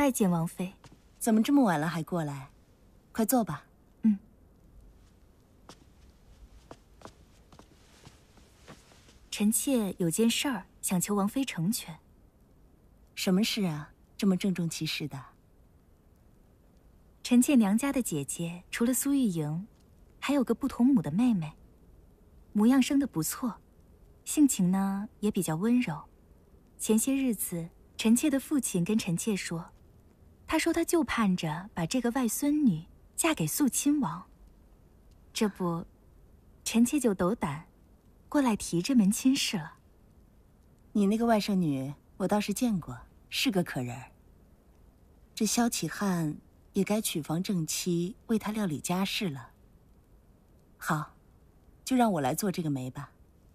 拜见王妃。 怎么这么晚了还过来？快坐吧。 嗯。臣妾有件事儿想求王妃成全。 什么事啊？这么郑重其事的？ 臣妾娘家的姐姐除了苏玉莹，还有个不同母的妹妹，模样生得不错，性情呢也比较温柔。前些日子，臣妾的父亲跟臣妾说，他说他就盼着把这个外孙女嫁给肃亲王。这不，臣妾就斗胆过来提这门亲事了。 你那个外甥女，我倒是见过，是个可人儿。这萧启汉也该娶房正妻，为他料理家事了。好，就让我来做这个媒吧。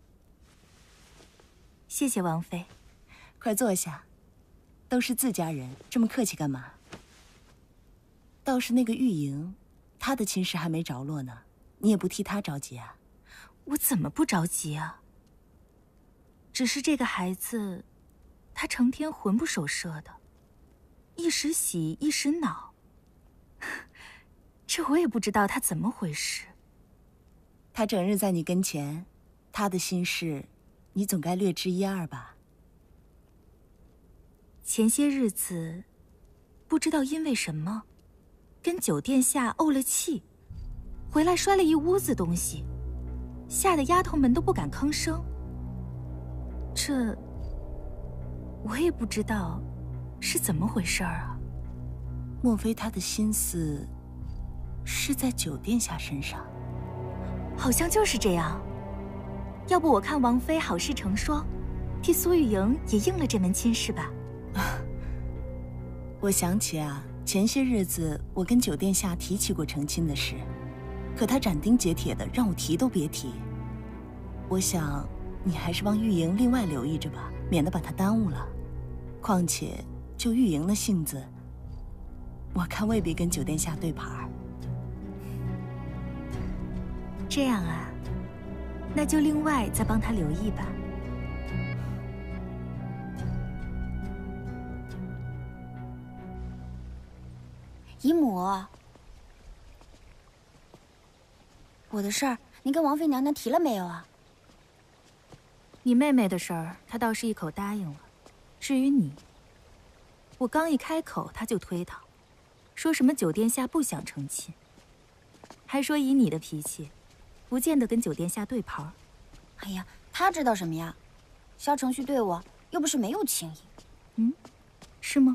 谢谢王妃。 快坐下，都是自家人，这么客气干嘛？倒是那个玉莹，她的亲事还没着落呢，你也不替她着急啊？ 我怎么不着急啊？只是这个孩子，他成天魂不守舍的，一时喜一时恼，这我也不知道他怎么回事。 他整日在你跟前，他的心事，你总该略知一二吧？ 前些日子，不知道因为什么，跟九殿下怄了气，回来摔了一屋子东西，吓得丫头们都不敢吭声。这我也不知道是怎么回事啊。 莫非他的心思是在九殿下身上？ 好像就是这样。要不我看王妃好事成双，替苏玉莹也应了这门亲事吧。 我想起啊，前些日子我跟九殿下提起过成亲的事，可他斩钉截铁的让我提都别提。我想你还是帮玉莹另外留意着吧，免得把她耽误了。况且就玉莹的性子，我看未必跟九殿下对盘。 这样啊，那就另外再帮她留意吧。 姨母，我的事儿您跟王妃娘娘提了没有啊？ 你妹妹的事儿，她倒是一口答应了。至于你，我刚一开口，她就推搪，说什么九殿下不想成亲，还说以你的脾气，不见得跟九殿下对盘。 哎呀，她知道什么呀？萧承旭对我又不是没有情意。 嗯，是吗？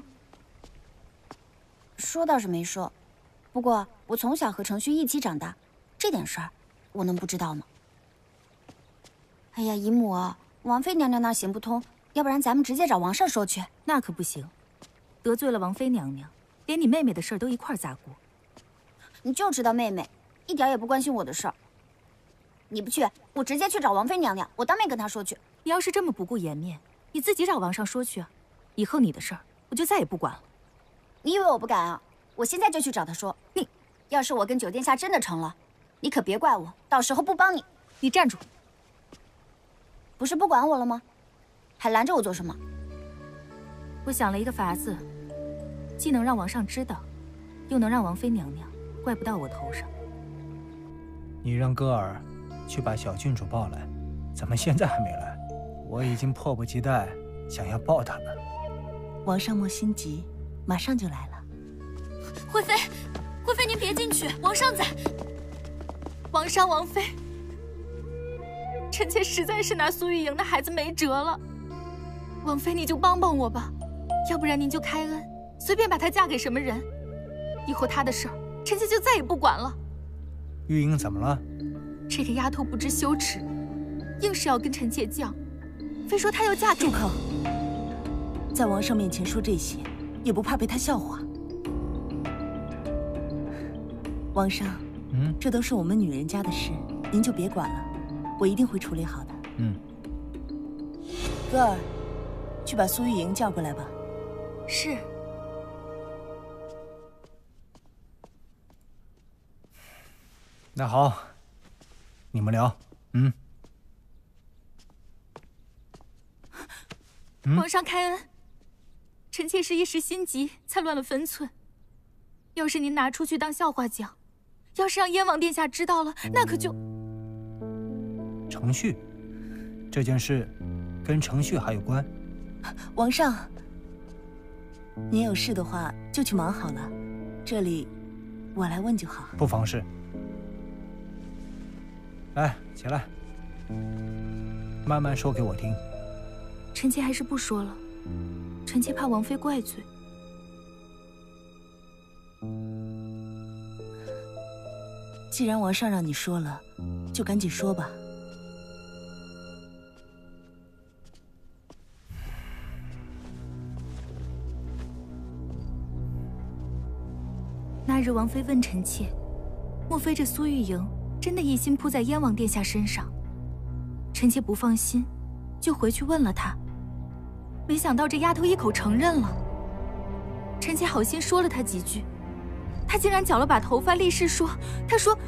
说倒是没说，不过我从小和承旭一起长大，这点事儿我能不知道吗？哎呀，姨母，王妃娘娘那儿行不通，要不然咱们直接找王上说去。 那可不行，得罪了王妃娘娘，连你妹妹的事儿都一块儿砸锅。 你就知道妹妹，一点也不关心我的事儿。你不去，我直接去找王妃娘娘，我当面跟她说去。 你要是这么不顾颜面，你自己找王上说去啊！以后你的事儿我就再也不管了。 你以为我不敢啊？我现在就去找她说。 你， 要是我跟九殿下真的成了，你可别怪我，到时候不帮你。 你站住！ 不是不管我了吗？还拦着我做什么？ 我想了一个法子，既能让王上知道，又能让王妃娘娘怪不到我头上。 你让歌儿去把小郡主抱来，怎么现在还没来？我已经迫不及待想要抱她了。 王上莫心急，马上就来了。 惠妃，惠妃您别进去，王上在。王上，王妃，臣妾实在是拿苏玉莹的孩子没辙了，王妃你就帮帮我吧，要不然您就开恩，随便把她嫁给什么人，以后她的事儿，臣妾就再也不管了。 玉莹怎么了？ 这个丫头不知羞耻，硬是要跟臣妾犟，非说她要嫁给…… 住口！在王上面前说这些，也不怕被他笑话？王上，这都是我们女人家的事，您就别管了，我一定会处理好的。歌儿，去把苏玉莹叫过来吧。 是。 那好，你们聊。 王上开恩， 臣妾是一时心急才乱了分寸。要是您拿出去当笑话讲，要是让燕王殿下知道了，那可就…… 程旭，这件事跟程旭还有关。 王上，您有事的话就去忙好了，这里我来问就好。 不妨事。来，起来，慢慢说给我听。 臣妾还是不说了，臣妾怕王妃怪罪。 既然王上让你说了，就赶紧说吧。 那日王妃问臣妾，莫非这苏玉莹真的一心扑在燕王殿下身上？臣妾不放心，就回去问了她。没想到这丫头一口承认了。臣妾好心说了她几句，她竟然绞了把头发立誓说，她说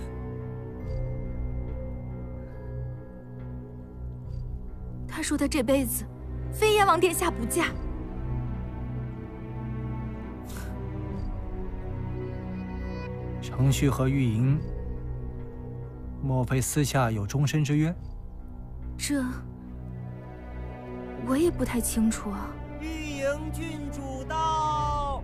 她这辈子非燕王殿下不嫁。 程旭和玉莹，莫非私下有终身之约？ 这我也不太清楚啊。 玉莹郡主到。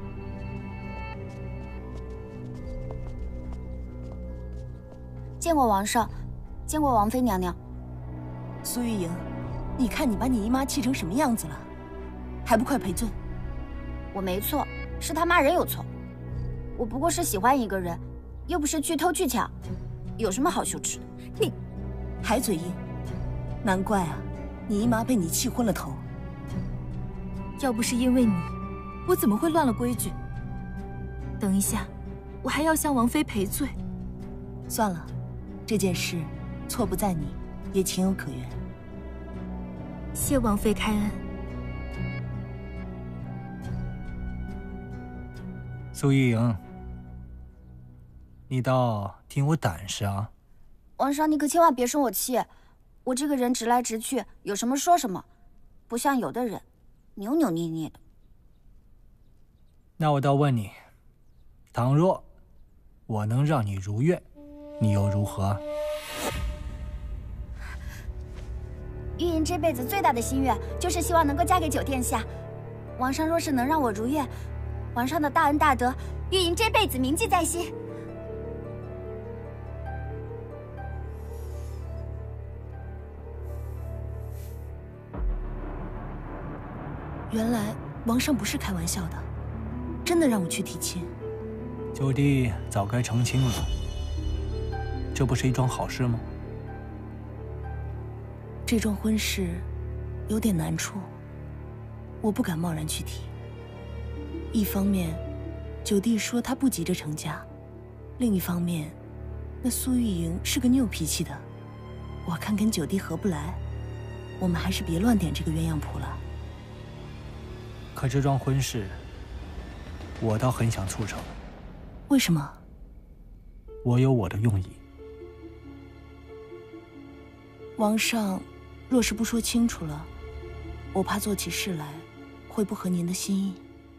见过王上，见过王妃娘娘。 苏玉莹，你看你把你姨妈气成什么样子了，还不快赔罪？ 我没错，是他骂人有错。我不过是喜欢一个人，又不是去偷去抢，有什么好羞耻的？ 你还嘴硬，难怪啊，你姨妈被你气昏了头。 要不是因为你，我怎么会乱了规矩？等一下，我还要向王妃赔罪。 算了，这件事错不在你，也情有可原。 谢王妃开恩。 苏玉莹，你倒挺有胆识啊！ 王上，你可千万别生我气，我这个人直来直去，有什么说什么，不像有的人扭扭捏捏的。 那我倒问你，倘若我能让你如愿，你又如何？ 玉莹这辈子最大的心愿就是希望能够嫁给九殿下。王上若是能让我如愿，皇上的大恩大德，玉莹这辈子铭记在心。 原来王上不是开玩笑的，真的让我去提亲。 九弟早该成亲了，这不是一桩好事吗？ 这桩婚事有点难处，我不敢贸然去提。一方面，九弟说他不急着成家；另一方面，那苏玉莹是个拗脾气的，我看跟九弟合不来，我们还是别乱点这个鸳鸯谱了。 可这桩婚事，我倒很想促成。 为什么？ 我有我的用意。 王上若是不说清楚了，我怕做起事来会不合您的心意。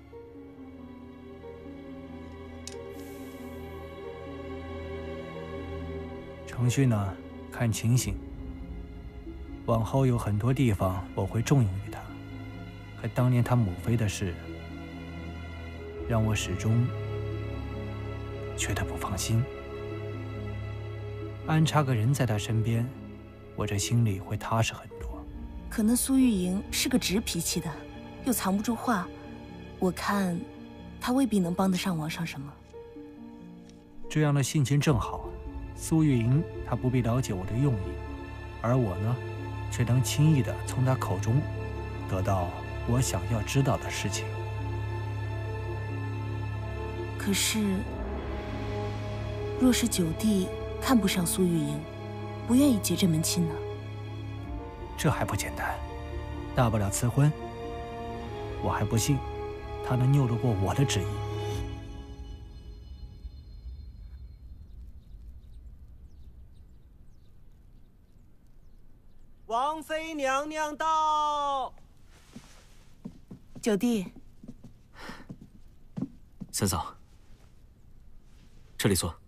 程旭呢，看情形，往后有很多地方我会重用于他，可当年他母妃的事，让我始终觉得不放心。安插个人在他身边，我这心里会踏实很多。 可那苏玉莹是个直脾气的，又藏不住话，我看她未必能帮得上王上什么。 这样的性情正好，苏玉莹她不必了解我的用意，而我呢，却能轻易地从她口中得到我想要知道的事情。 可是，若是九弟看不上苏玉莹，不愿意结这门亲呢？ 这还不简单，大不了辞婚。我还不信他能拗得过我的旨意。 王妃娘娘到。 九弟， 三嫂，这里坐。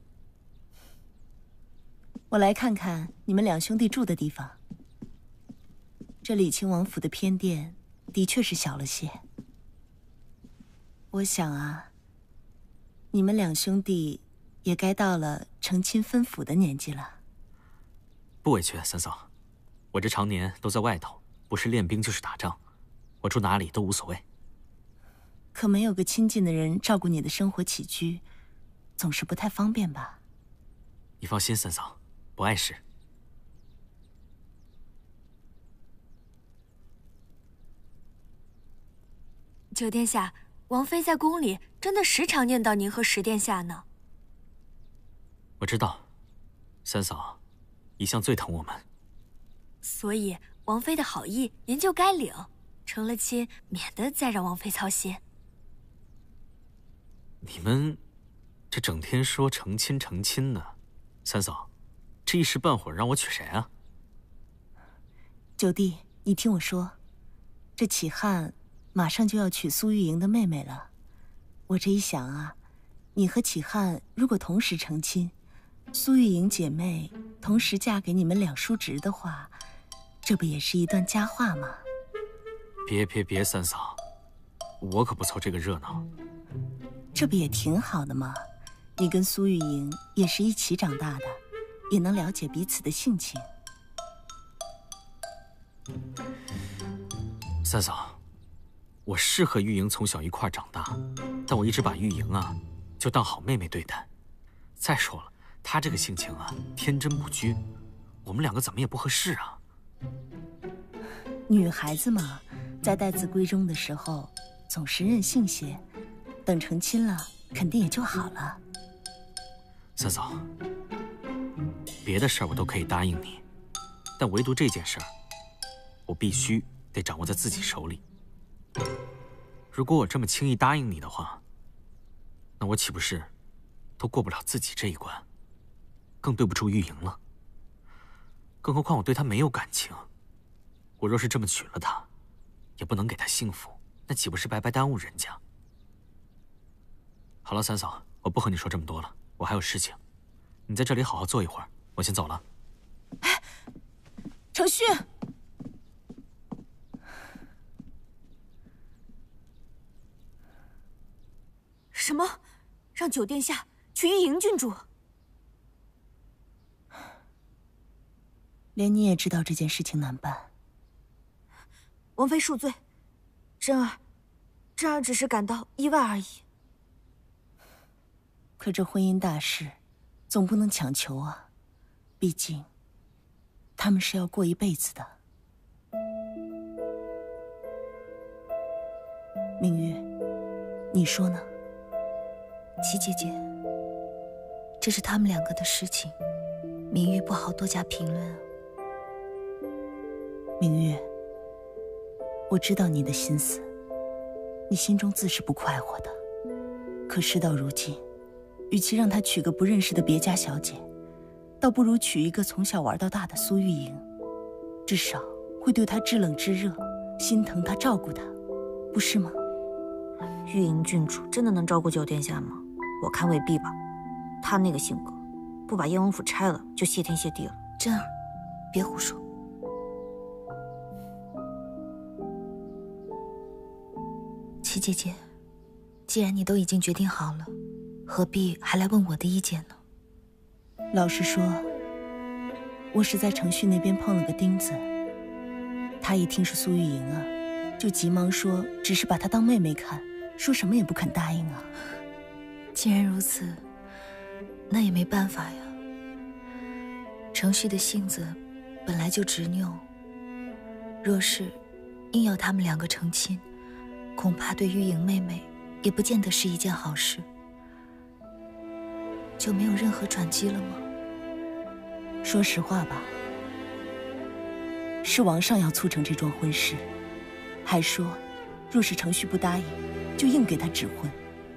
我来看看你们两兄弟住的地方。这李亲王府的偏殿的确是小了些。我想啊，你们两兄弟也该到了成亲分府的年纪了。 不委屈，三嫂，我这常年都在外头，不是练兵就是打仗，我住哪里都无所谓。 可没有个亲近的人照顾你的生活起居，总是不太方便吧？ 你放心，三嫂，不碍事。 九殿下，王妃在宫里真的时常念叨您和十殿下呢。 我知道，三嫂一向最疼我们， 所以王妃的好意您就该领，成了亲，免得再让王妃操心。 你们这整天说成亲成亲的，三嫂，这一时半会儿让我娶谁啊？ 九弟，你听我说，这启汉马上就要娶苏玉莹的妹妹了。我这一想啊，你和启汉如果同时成亲，苏玉莹姐妹同时嫁给你们两叔侄的话，这不也是一段佳话吗？ 别，三嫂，我可不凑这个热闹。 这不也挺好的吗？你跟苏玉莹也是一起长大的，也能了解彼此的性情。 三嫂，我是和玉莹从小一块长大，但我一直把玉莹啊就当好妹妹对待。再说了，她这个性情啊，天真不拘，我们两个怎么也不合适啊。 女孩子嘛，在待字闺中的时候总是任性些，等成亲了肯定也就好了。 三嫂，别的事儿我都可以答应你，但唯独这件事儿，我必须得掌握在自己手里。如果我这么轻易答应你的话，那我岂不是都过不了自己这一关，更对不住玉莹了。更何况我对她没有感情，我若是这么娶了她，也不能给她幸福，那岂不是白白耽误人家？好了，三嫂，我不和你说这么多了，我还有事情，你在这里好好坐一会儿，我先走了。 哎，程旭， 什么？让九殿下娶玉莹郡主？ 连你也知道这件事情难办。 王妃恕罪，真儿只是感到意外而已。 可这婚姻大事，总不能强求啊，毕竟他们是要过一辈子的。明月，你说呢？ 齐姐姐，这是他们两个的事情，明玉不好多加评论啊。 明月，我知道你的心思，你心中自是不快活的。可事到如今，与其让他娶个不认识的别家小姐，倒不如娶一个从小玩到大的苏玉莹，至少会对她知冷知热，心疼她，照顾她，不是吗？ 玉莹郡主真的能照顾九殿下吗？我看未必吧。她那个性格，不把燕王府拆了就谢天谢地了。 真儿，别胡说。齐姐姐，既然你都已经决定好了，何必还来问我的意见呢？ 老实说，我是在程旭那边碰了个钉子。他一听是苏玉莹啊，就急忙说只是把她当妹妹看，说什么也不肯答应啊。 既然如此，那也没办法呀。程旭的性子本来就执拗，若是硬要他们两个成亲，恐怕对玉莹妹妹也不见得是一件好事。就没有任何转机了吗？ 说实话吧，是王上要促成这桩婚事，还说若是程旭不答应，就硬给他指婚。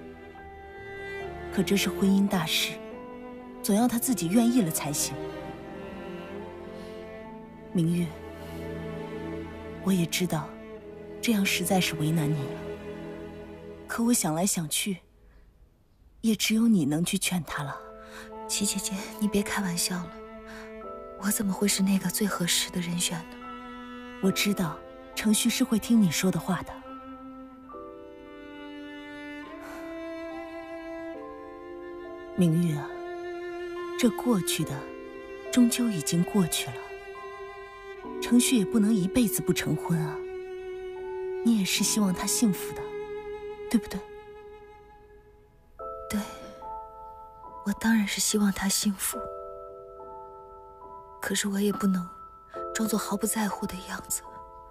可这是婚姻大事，总要他自己愿意了才行。明月，我也知道这样实在是为难你了，可我想来想去， 也只有你能去劝他了。 齐姐姐，你别开玩笑了，我怎么会是那个最合适的人选呢？ 我知道程旭是会听你说的话的。明玉啊，这过去的终究已经过去了，程旭也不能一辈子不成婚啊。你也是希望他幸福的，对不对？ 对，我当然是希望他幸福，可是我也不能装作毫不在乎的样子。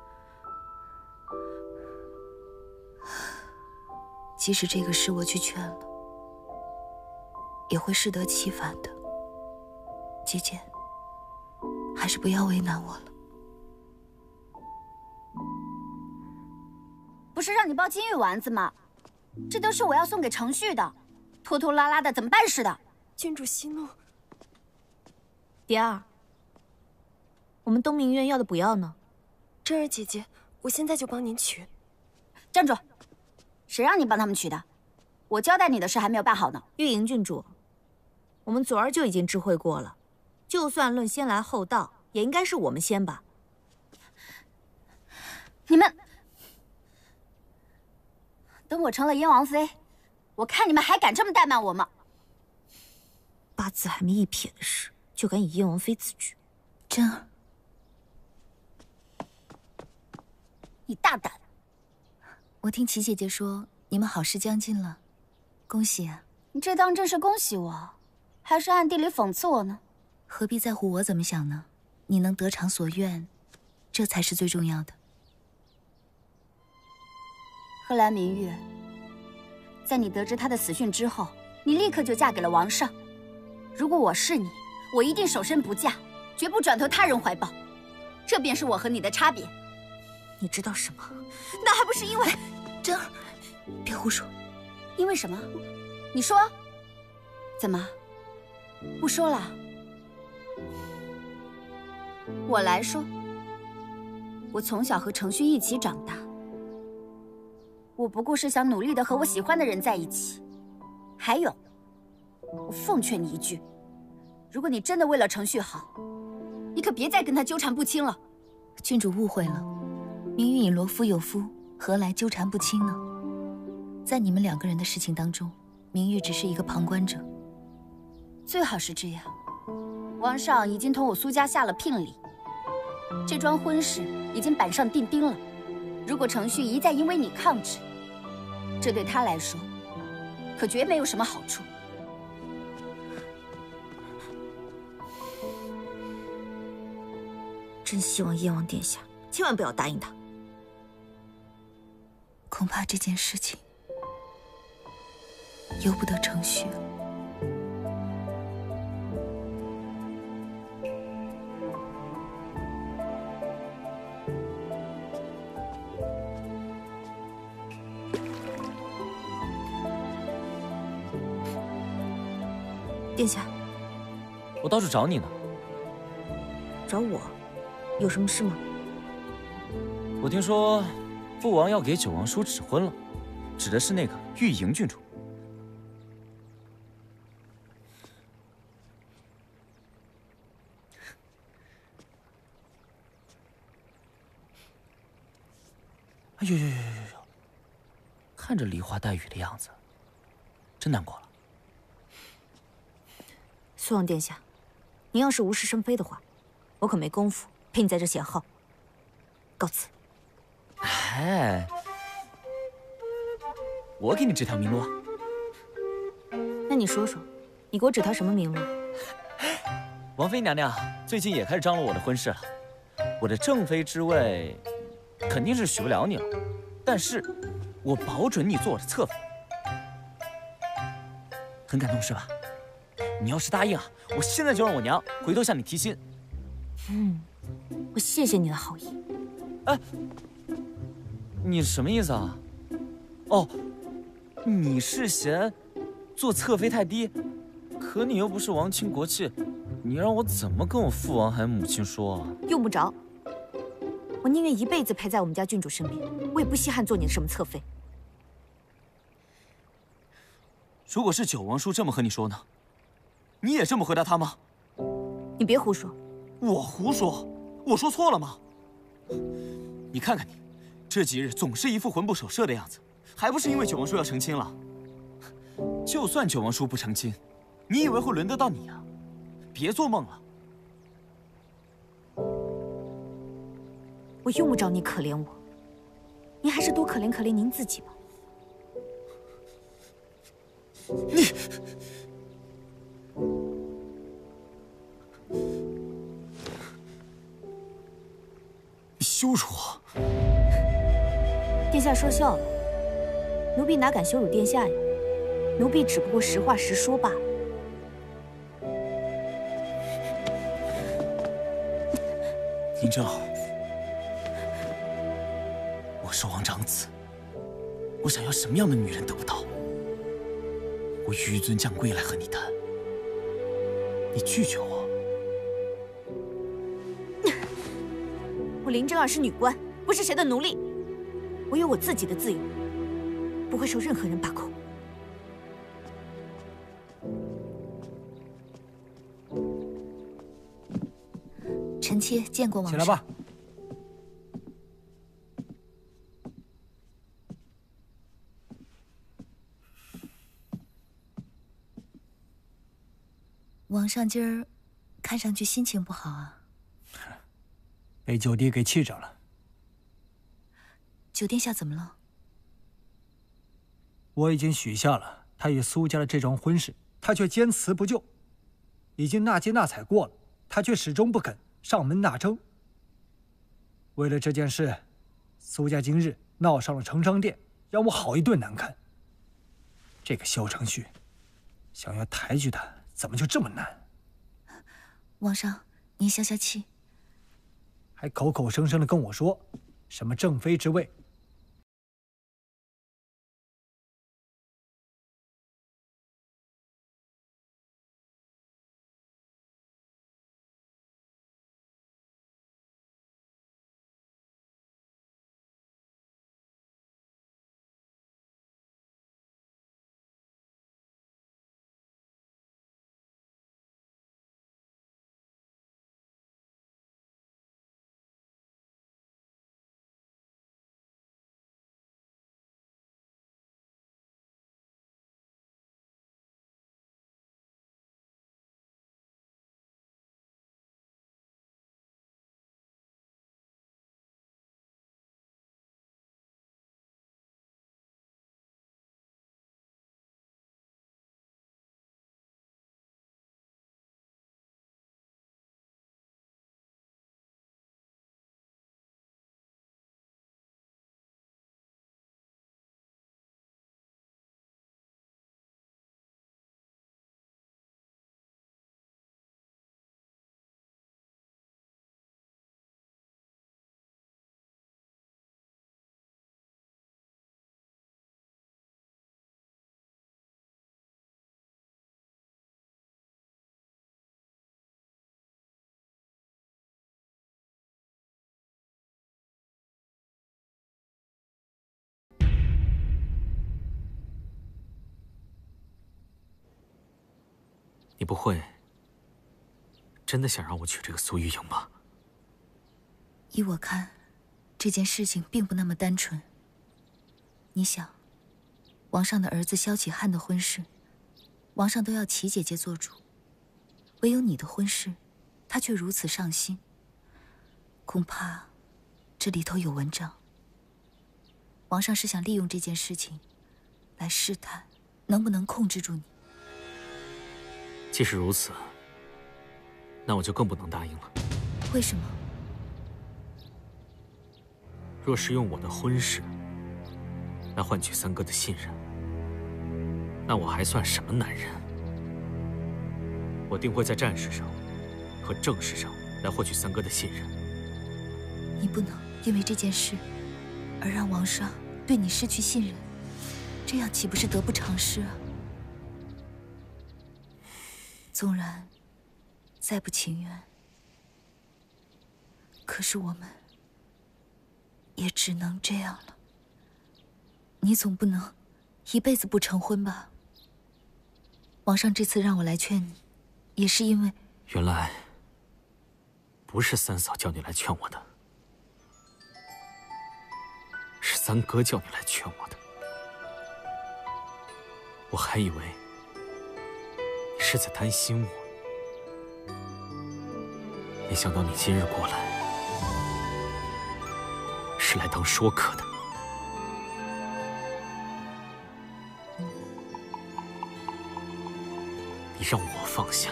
即使这个事我去劝了，也会适得其反的。姐姐，还是不要为难我了。 不是让你包金玉丸子吗？这都是我要送给程旭的，拖拖拉拉的怎么办似的。 郡主息怒。 蝶儿，我们东明院要的补药呢？ 真儿姐姐，我现在就帮您取。 站住！谁让你帮他们取的？我交代你的事还没有办好呢。 玉莹郡主，我们昨儿就已经知会过了，就算论先来后到，也应该是我们先吧。 你们等我成了燕王妃，我看你们还敢这么怠慢我吗？ 八字还没一撇的事，就敢以燕王妃自居。 真儿， 你大胆！ 我听齐姐姐说你们好事将近了，恭喜啊！ 你这当真是恭喜我，还是暗地里讽刺我呢？ 何必在乎我怎么想呢？你能得偿所愿，这才是最重要的。 贺兰明玉，在你得知他的死讯之后，你立刻就嫁给了王上。如果我是你，我一定守身不嫁，绝不转投他人怀抱。这便是我和你的差别。 你知道什么？那还不是因为…… 真儿，别胡说。 因为什么？你说。怎么？不说了？我来说。我从小和程旭一起长大，我不过是想努力的和我喜欢的人在一起。还有，我奉劝你一句，如果你真的为了程旭好，你可别再跟他纠缠不清了。 郡主误会了，明玉引罗夫有夫，何来纠缠不清呢？在你们两个人的事情当中，明玉只是一个旁观者。 最好是这样。王上已经同我苏家下了聘礼，这桩婚事已经板上钉钉了。如果程旭一再因为你抗旨，这对他来说可绝没有什么好处。 真希望燕王殿下千万不要答应他。 恐怕这件事情由不得程旭了。 殿下， 我到处找你呢。 找我，有什么事吗？ 我听说，父王要给九王叔指婚了，指的是那个玉莹郡主。哎呦呦呦呦呦！看着梨花带雨的样子，真难过了。 苏王殿下，您要是无事生非的话，我可没工夫陪你在这闲耗。告辞。 哎，我给你指条明路啊。 那你说说，你给我指条什么明路？ 王妃娘娘最近也开始张罗我的婚事了，我的正妃之位肯定是许不了你了，但是我保准你做我的侧妃。很感动是吧？你要是答应啊，我现在就让我娘回头向你提亲。 我谢谢你的好意。 哎，你什么意思啊？哦，你是嫌做侧妃太低？可你又不是皇亲国戚，你让我怎么跟我父王还有母亲说啊？ 用不着，我宁愿一辈子陪在我们家郡主身边，我也不稀罕做你的什么侧妃。 如果是九王叔这么和你说呢？你也这么回答他吗？ 你别胡说。 我胡说？我说错了吗？你看看你，这几日总是一副魂不守舍的样子，还不是因为九王叔要成亲了？就算九王叔不成亲，你以为会轮得到你啊？别做梦了。 我用不着你可怜我，您还是多可怜可怜您自己吧。 你羞辱我！ 殿下说笑了，奴婢哪敢羞辱殿下呀？奴婢只不过实话实说罢了。 嬴政，我是王长子，我想要什么样的女人得不到？我纡尊降贵来和你谈，你拒绝我。 我林真儿是女官，不是谁的奴隶，我有我自己的自由，不会受任何人把控。臣妾见过王上。 起来吧。 王上今儿看上去心情不好啊。 被九弟给气着了。 九殿下怎么了？ 我已经许下了他与苏家的这桩婚事，他却坚持不就。已经纳金纳采过了，他却始终不肯上门纳征。为了这件事，苏家今日闹上了成章殿，让我好一顿难堪。这个萧承旭，想要抬举他，怎么就这么难？ 王上，您消消气。 还口口声声的跟我说什么正妃之位。 你不会真的想让我娶这个苏玉莹吧？ 依我看，这件事情并不那么单纯。你想，王上的儿子萧启汉的婚事，王上都要齐姐姐做主，唯有你的婚事，他却如此上心。恐怕这里头有文章。王上是想利用这件事情，来试探能不能控制住你。 既是如此，那我就更不能答应了。 为什么？ 若是用我的婚事来换取三哥的信任，那我还算什么男人？我定会在战事上和政事上来获取三哥的信任。 你不能因为这件事而让王上对你失去信任，这样岂不是得不偿失啊？纵然再不情愿，可是我们也只能这样了。你总不能一辈子不成婚吧？ 皇上这次让我来劝你，也是因为…… 原来不是三嫂叫你来劝我的，是三哥叫你来劝我的。我还以为你是在担心我，没想到你今日过来是来当说客的。你让我放下，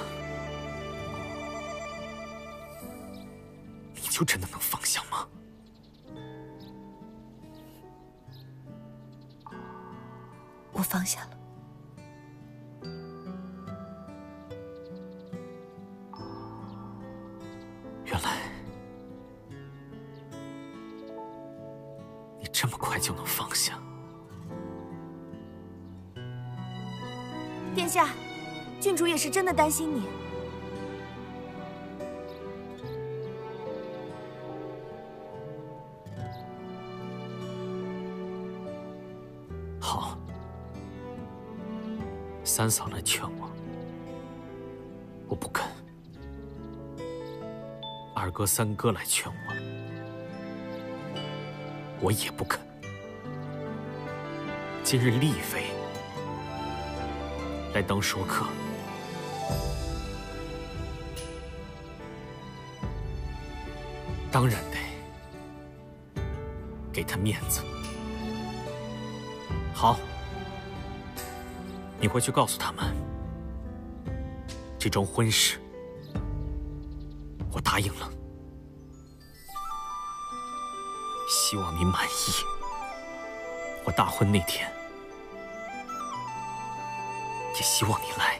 你就真的能放下吗？ 我放下了。 原来你这么快就能放下。 殿下，郡主也是真的担心你。 好，三嫂来劝我，我不肯；二哥、三哥来劝我，我也不肯。今日丽妃来当说客，当然得给她面子。好，你回去告诉他们，这桩婚事我答应了，希望你满意。我大婚那天也希望你来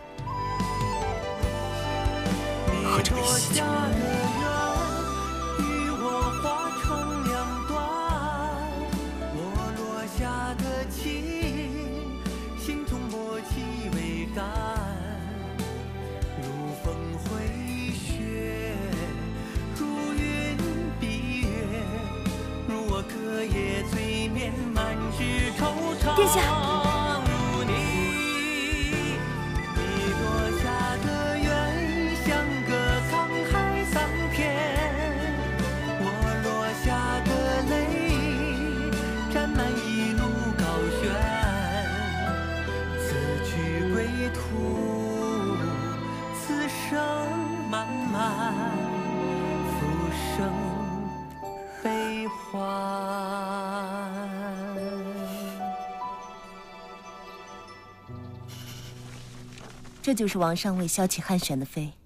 喝这杯喜酒。 殿下， 这就是王上为萧启汉选的妃。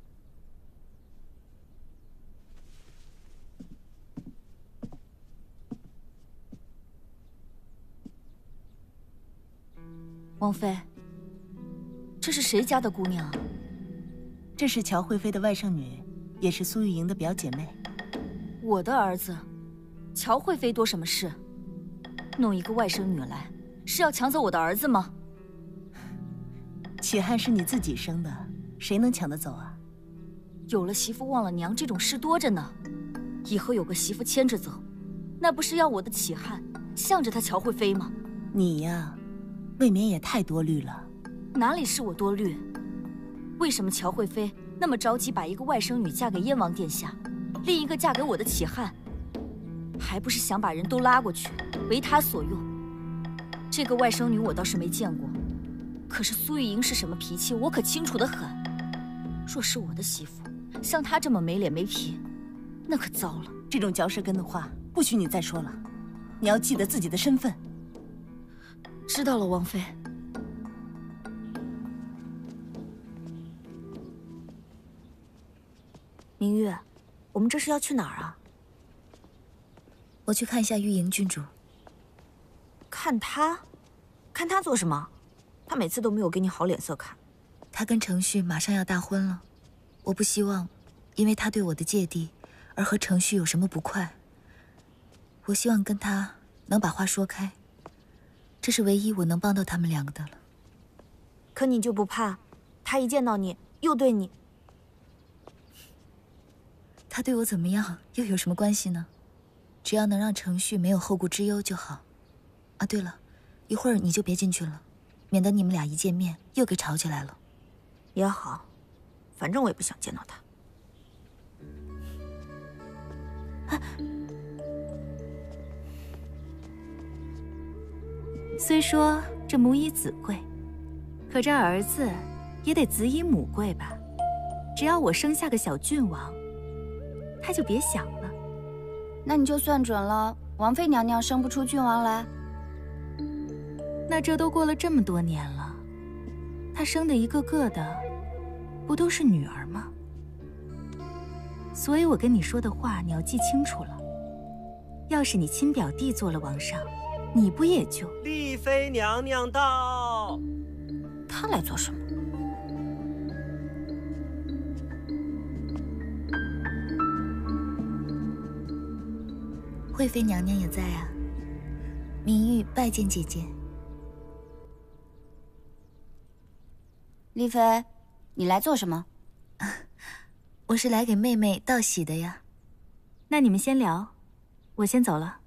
王妃，这是谁家的姑娘啊？ 这是乔惠妃的外甥女，也是苏玉莹的表姐妹。 我的儿子，乔惠妃多什么事？弄一个外甥女来，是要抢走我的儿子吗？ 启汉是你自己生的，谁能抢得走啊？ 有了媳妇忘了娘这种事多着呢，以后有个媳妇牵着走，那不是要我的启汉向着他乔惠妃吗？ 你呀，未免也太多虑了。 哪里是我多虑？为什么乔惠妃那么着急把一个外甥女嫁给燕王殿下，另一个嫁给我的启汉，还不是想把人都拉过去，为他所用？这个外甥女我倒是没见过。可是苏玉莹是什么脾气，我可清楚得很。若是我的媳妇像她这么没脸没皮，那可糟了。 这种嚼舌根的话，不许你再说了。你要记得自己的身份。 知道了，王妃。 明月，我们这是要去哪儿啊？ 我去看一下玉莹郡主。 看她？看她做什么？他每次都没有给你好脸色看。 他跟程旭马上要大婚了，我不希望因为他对我的芥蒂而和程旭有什么不快。我希望跟他能把话说开，这是唯一我能帮到他们两个的了。 可你就不怕他一见到你又对你…… 他对我怎么样又有什么关系呢？只要能让程旭没有后顾之忧就好。啊，对了，一会儿你就别进去了， 免得你们俩一见面又给吵起来了。 也好，反正我也不想见到他。 虽说这母以子贵，可这儿子也得子以母贵吧？只要我生下个小郡王，他就别想了。 那你就算准了，王妃娘娘生不出郡王来。 那这都过了这么多年了，他生的一个个的，不都是女儿吗？所以我跟你说的话，你要记清楚了。要是你亲表弟做了王上，你不也就…… 丽妃娘娘到。 他来做什么？ 惠妃娘娘也在啊。明玉拜见姐姐。 丽妃，你来做什么？ 我是来给妹妹道喜的呀。那你们先聊，我先走了。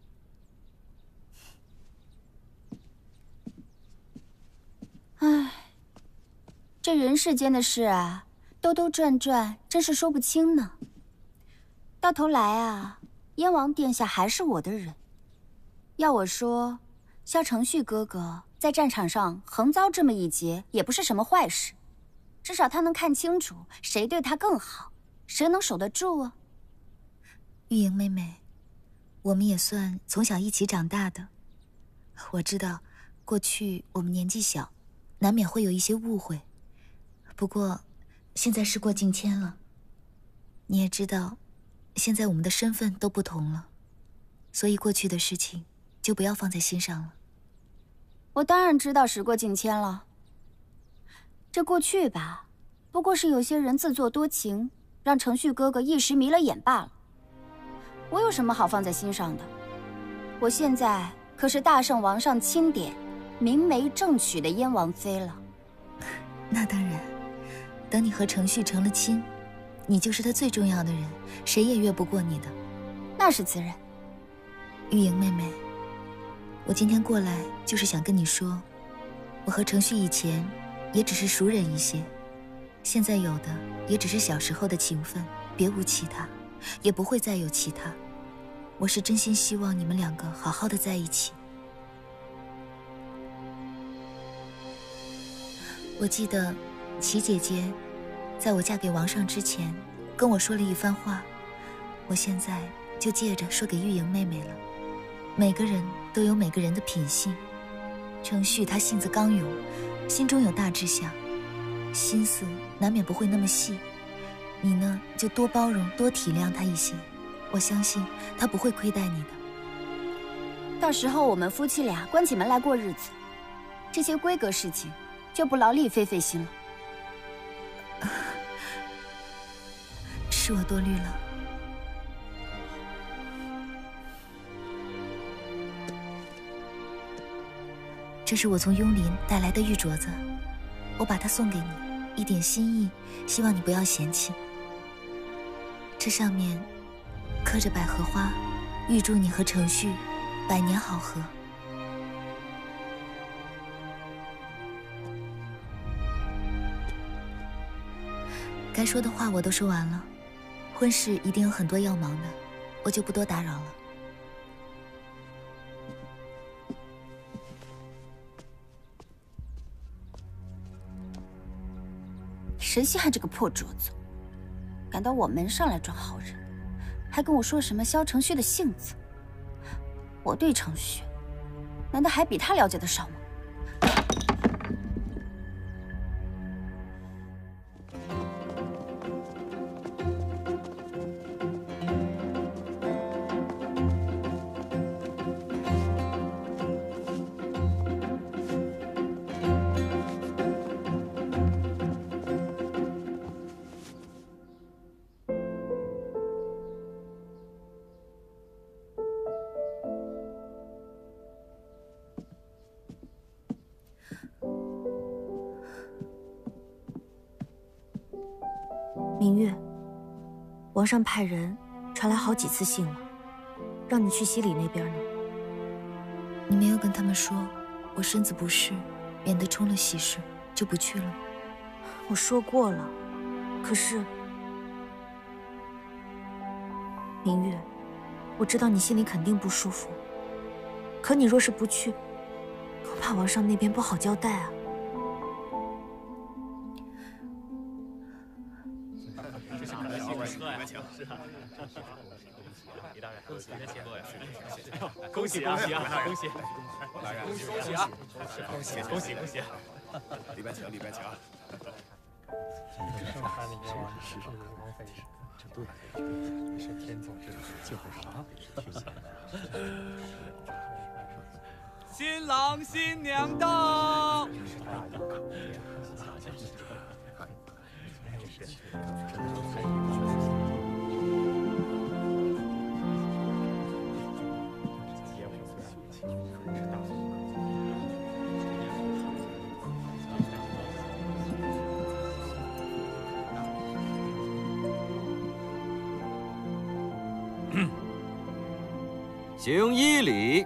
唉，这人世间的事啊，兜兜转转，真是说不清呢。到头来啊，燕王殿下还是我的人。要我说，萧承旭哥哥在战场上横遭这么一劫，也不是什么坏事。至少他能看清楚谁对他更好，谁能守得住啊。 玉莹妹妹，我们也算从小一起长大的。我知道，过去我们年纪小，难免会有一些误会。不过，现在事过境迁了。你也知道，现在我们的身份都不同了，所以过去的事情就不要放在心上了。 我当然知道时过境迁了。这过去吧，不过是有些人自作多情，让承旭哥哥一时迷了眼罢了。我有什么好放在心上的？我现在可是大圣王上钦点、明媒正娶的燕王妃了。 那当然，等你和承旭成了亲，你就是他最重要的人，谁也越不过你的。 那是自然。 玉莹妹妹，我今天过来就是想跟你说，我和承旭以前也只是熟人一些，现在有的也只是小时候的情分，别无其他，也不会再有其他。我是真心希望你们两个好好的在一起。我记得齐姐姐在我嫁给王上之前跟我说了一番话，我现在就借着说给玉莹妹妹了。每个人都有每个人的品性，承旭他性子刚勇，心中有大志向，心思难免不会那么细。你呢，就多包容多体谅他一些，我相信他不会亏待你的。 到时候我们夫妻俩关起门来过日子，这些规格事情就不劳丽妃费心了。 是我多虑了。这是我从雍林带来的玉镯子，我把它送给你，一点心意，希望你不要嫌弃。这上面刻着百合花，预祝你和承旭百年好合。该说的话我都说完了，婚事一定有很多要忙的，我就不多打扰了。 谁稀罕这个破镯子？赶到我门上来装好人，还跟我说什么萧承旭的性子？我对承旭，难道还比他了解的少吗？ 明月，王上派人传来好几次信了，让你去西里那边呢。 你没有跟他们说我身子不适， 免得冲了喜事就不去了吗？我说过了，可是明月，我知道你心里肯定不舒服，可你若是不去，我怕王上那边不好交代啊。 恭喜恭喜啊！恭喜！恭喜啊！恭喜恭喜恭喜！ 礼拜请礼拜请。 盛寒的夜晚是王妃是，这对，是天作之合，就是啥？ 新郎新娘到！ 行一礼。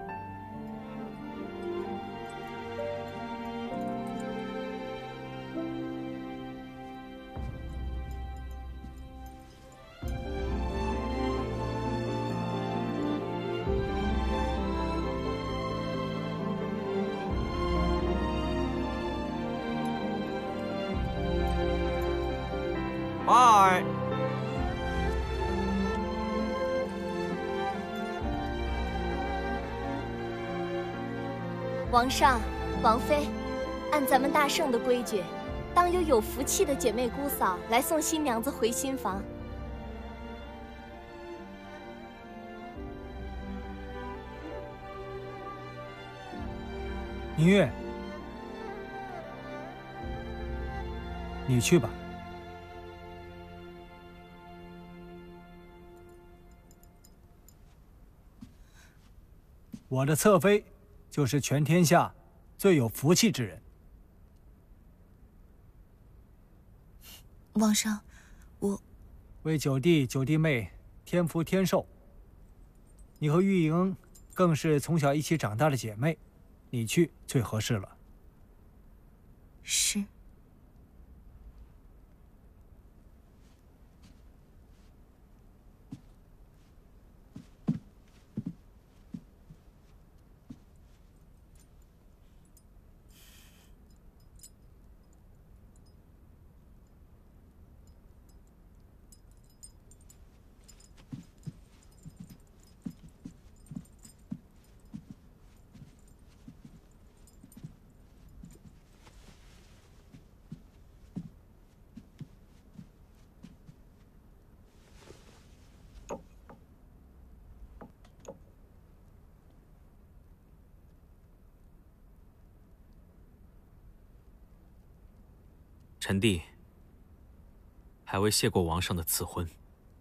拜。 王上、王妃，按咱们大圣的规矩，当由有福气的姐妹姑嫂来送新娘子回新房。 明月，你去吧。我的侧妃就是全天下最有福气之人。 王上，我为九弟九弟妹添福添寿。你和玉莹更是从小一起长大的姐妹，你去最合适了。 是。 臣弟还未谢过王上的赐婚，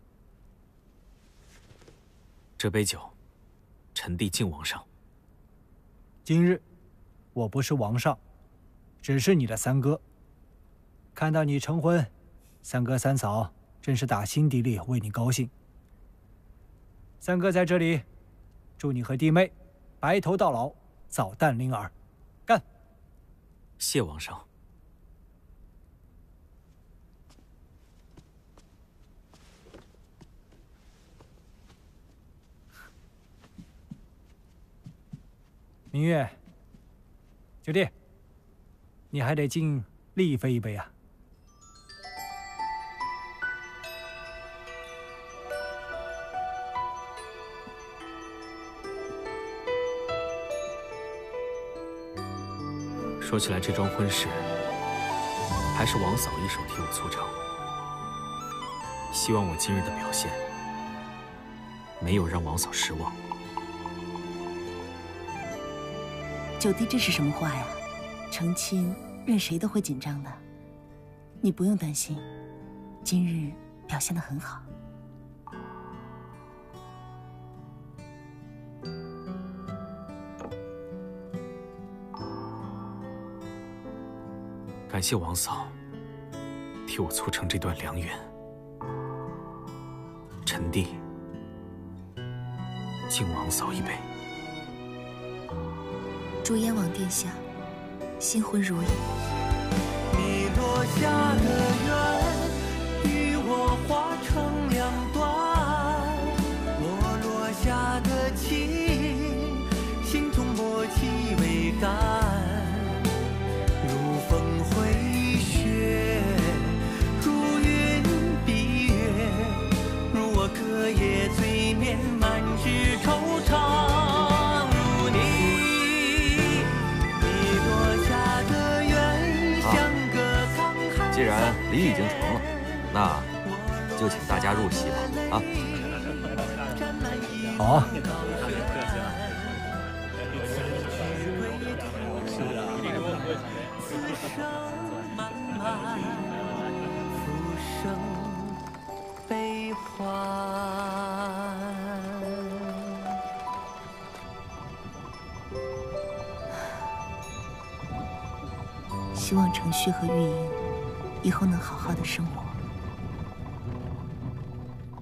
这杯酒，臣弟敬王上。 今日我不是王上，只是你的三哥。看到你成婚，三哥三嫂真是打心底里为你高兴。三哥在这里，祝你和弟妹白头到老，早诞灵儿。干！ 谢王上。 明月，九弟，你还得敬丽妃一杯啊！ 说起来，这桩婚事还是王嫂一手替我促成。希望我今日的表现没有让王嫂失望。 九弟，这是什么话呀？成亲，任谁都会紧张的。你不用担心，今日表现得很好。 感谢王嫂替我促成这段良缘。臣弟敬王嫂一杯。 祝燕王殿下新婚如意。 你落下的缘与我划成两段，我落下的情心中默契为干，如风回雪，如云蔽月，如我隔夜醉眠满纸惆怅。 既然礼已经成了，那就请大家入席吧！啊， 好啊。 希望程旭和玉莹以后能好好的生活。